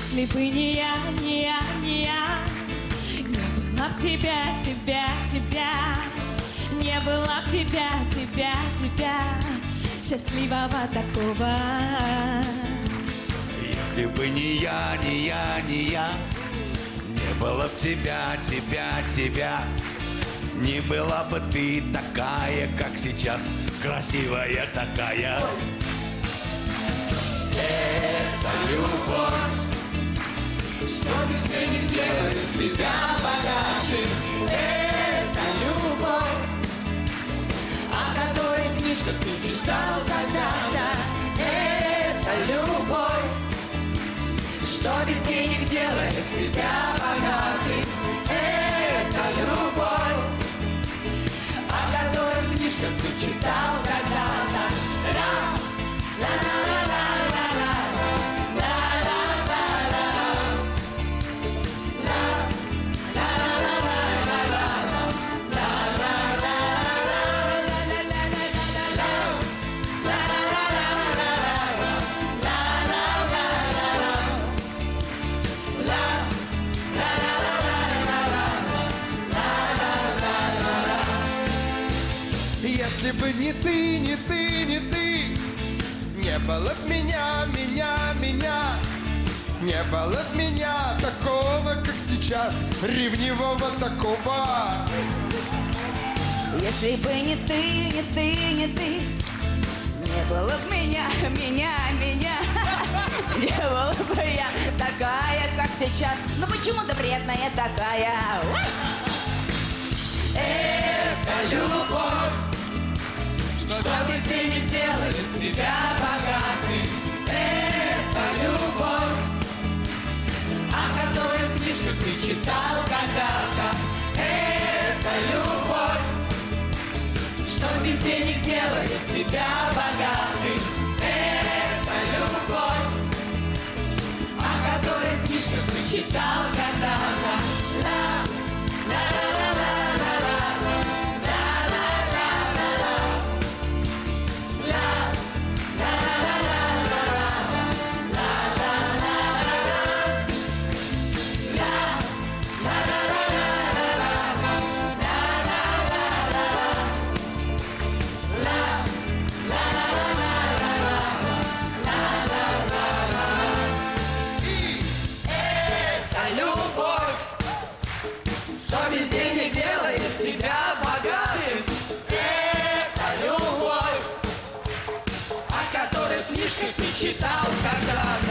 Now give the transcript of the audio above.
Если бы не я, не я, не я, не было б тебя, тебя, тебя, не было б тебя, тебя, тебя, счастливого такого. Если бы не я, не я, не я, не было б тебя, тебя, тебя, не была бы ты такая, как сейчас, красивая такая. Это любовь, что без денег делает тебя богаче. Это любовь, о которой в книжках ты читал когда-то. Это любовь, что без денег делает тебя богатым. Это любовь, о которой в книжках ты читал когда-то. Если бы не ты, не ты, не ты, не было б меня, меня, меня, не было б меня такого, как сейчас, ревнивого такого. Если бы не ты, не ты, не ты, не было б меня, меня, меня, не было бы я такая, как сейчас. Ну почему-то вредная такая. Это любовь, что без денег делает тебя богатым. Это любовь, о которой в книжках ты читал когда-то. Это любовь, что без денег делает тебя богатым. Это любовь, о которой в книжках ты читал когда-то. Тебя богатым. Это любовь, о которой в книжках ты читал когда-то.